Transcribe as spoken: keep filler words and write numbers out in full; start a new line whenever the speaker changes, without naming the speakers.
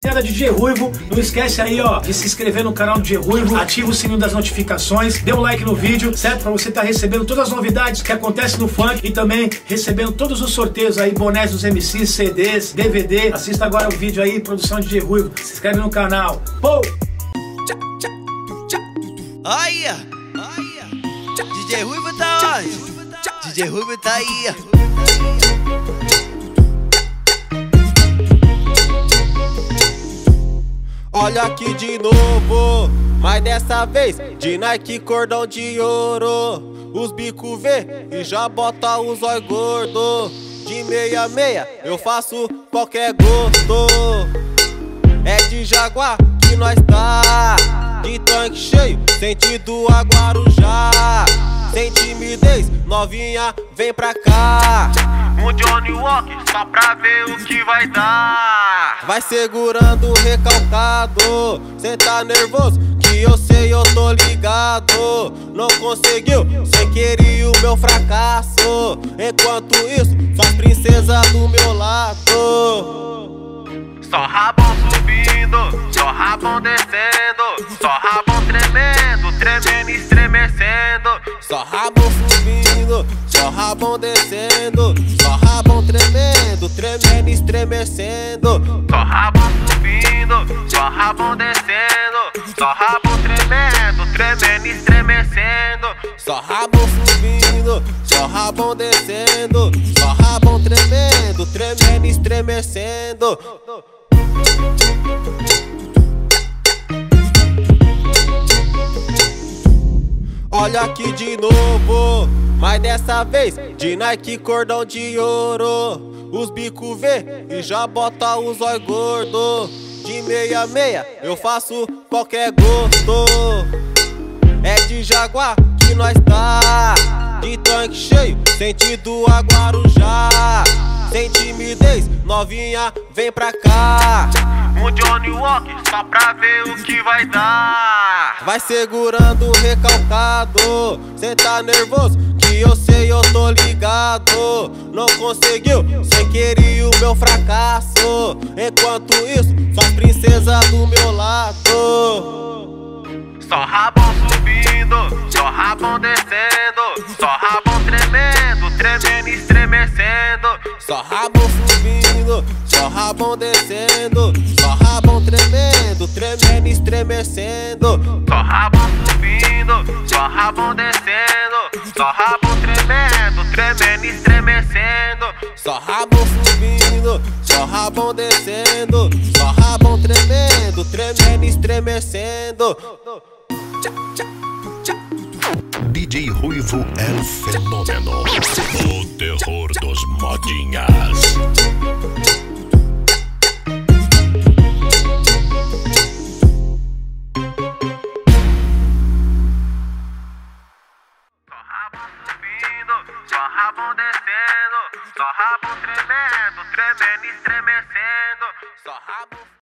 D J Ruivo, não esquece aí, ó, de se inscrever no canal do D J Ruivo, ativa o sininho das notificações, dê um like no vídeo, certo? Pra você estar recebendo todas as novidades que acontecem no funk e também recebendo todos os sorteios aí, bonés dos M Cs, C Ds, D V D. Assista agora o vídeo aí, produção de D J Ruivo, se inscreve no canal. Pô!
Olha, D J Ruivo tá onde? D J Ruivo tá aí.
Olha aqui de novo, mas dessa vez de Nike cordão de ouro. Os bico vê e já bota os olhos gordo. De meia meia eu faço qualquer gosto. É de Jaguar que nós tá, de tanque cheio, sentido a Guarujá. Sem timidez, novinha, vem pra cá. Um Johnny Walker, só pra ver o que vai dar. Vai segurando recalcado, cê tá nervoso, que eu sei, eu tô ligado. Não conseguiu, cê queria o meu fracasso. Enquanto isso, só as princesas do meu lado. Só rabão subindo, só rabão descendo, só rabão tremendo, tremendo e estremecendo. Só rabão subindo, só rabão descendo, só rabão tremendo, tremendo e estremecendo. Só rabão subindo, só rabão descendo, só rabão tremendo, tremendo e estremecendo. Só rabão subindo, só rabão descendo, só rabão tremendo, tremendo e estremecendo. Olha aqui de novo, mas dessa vez de Nike cordão de ouro. Os bico vê e já bota os olhos gordo. De meia meia eu faço qualquer gosto. É de Jaguar que nós tá, de tanque cheio, sentido a Guarujá. Sem timidez, novinha, vem pra cá. Um Johnny Walker, só pra ver o que vai dar. Vai segurando recalcado, cê tá nervoso, que eu sei, eu tô ligado. Não conseguiu, cê queria o meu fracasso. Enquanto isso, só as princesas do meu lado. Só rabão subindo, só rabão descendo, só rabão tremendo, tremendo e estremecendo. Só rabão subindo, só rabão descendo, só rabão tremendo, tremendo e estremecendo. Só rabão subindo, só rabão descendo, só rabão tremendo, tremendo e estremecendo. Só rabão subindo, só rabão descendo, só rabão tremendo, tremendo e estremecendo.
D J Ruivo é o fenômeno, o terror dos modinhas.
Só rabão subindo, só rabão descendo, só rabão tremendo, tremendo e estremecendo.